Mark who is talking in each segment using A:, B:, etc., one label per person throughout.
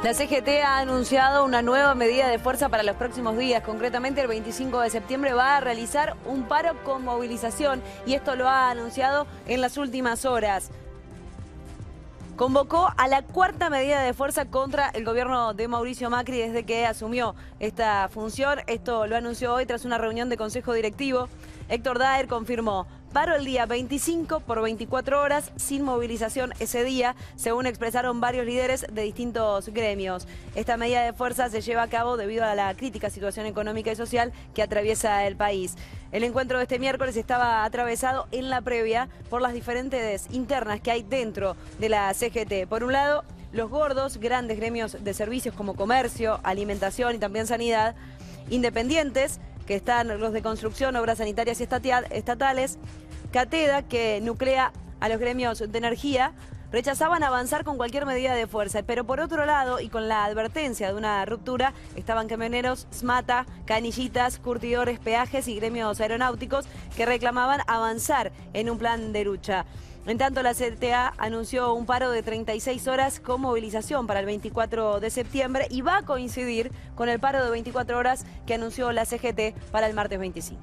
A: La CGT ha anunciado una nueva medida de fuerza para los próximos días. Concretamente, el 25 de septiembre va a realizar un paro con movilización y esto lo ha anunciado en las últimas horas. Convocó a la cuarta medida de fuerza contra el gobierno de Mauricio Macri desde que asumió esta función. Esto lo anunció hoy tras una reunión de consejo directivo. Héctor Daer confirmó paro el día 25 por 24 horas sin movilización ese día, según expresaron varios líderes de distintos gremios. Esta medida de fuerza se lleva a cabo debido a la crítica situación económica y social que atraviesa el país. El encuentro de este miércoles estaba atravesado en la previa por las diferentes internas que hay dentro de la CGT. Por un lado, los gordos, grandes gremios de servicios como comercio, alimentación y también sanidad, independientes, que están los de construcción, obras sanitarias y estatales, Cateda, que nuclea a los gremios de energía, rechazaban avanzar con cualquier medida de fuerza. Pero por otro lado, y con la advertencia de una ruptura, estaban camioneros, SMATA, canillitas, curtidores, peajes y gremios aeronáuticos que reclamaban avanzar en un plan de lucha. En tanto, la CTA anunció un paro de 36 horas con movilización para el 24 de septiembre y va a coincidir con el paro de 24 horas que anunció la CGT para el martes 25.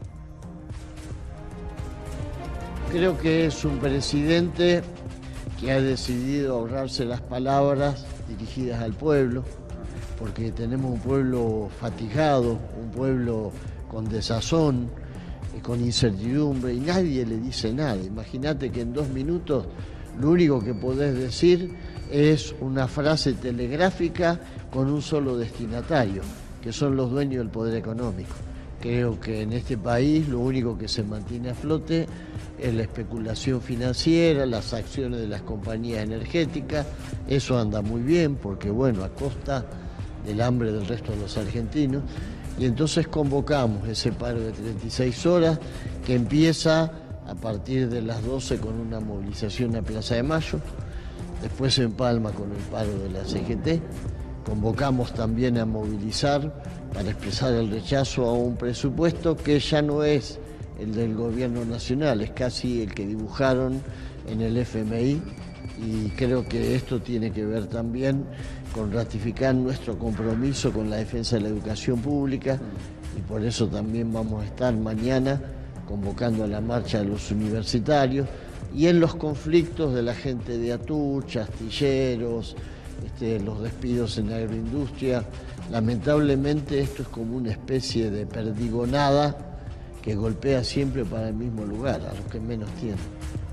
B: Creo que es un presidente que ha decidido ahorrarse las palabras dirigidas al pueblo, porque tenemos un pueblo fatigado, un pueblo con desazón, con incertidumbre, y nadie le dice nada. Imagínate que en 2 minutos lo único que podés decir es una frase telegráfica con un solo destinatario, que son los dueños del poder económico. Creo que en este país lo único que se mantiene a flote es la especulación financiera, las acciones de las compañías energéticas. Eso anda muy bien porque, bueno, a costa del hambre del resto de los argentinos. Y entonces convocamos ese paro de 36 horas que empieza a partir de las 12 con una movilización a Plaza de Mayo, después se empalma con el paro de la CGT. Convocamos también a movilizar para expresar el rechazo a un presupuesto que ya no es el del gobierno nacional, es casi el que dibujaron en el FMI, y creo que esto tiene que ver también con ratificar nuestro compromiso con la defensa de la educación pública, y por eso también vamos a estar mañana convocando a la marcha de los universitarios y en los conflictos de la gente de Atucha, astilleros, los despidos en la agroindustria. Lamentablemente esto es como una especie de perdigonada que golpea siempre para el mismo lugar, a los que menos tienen.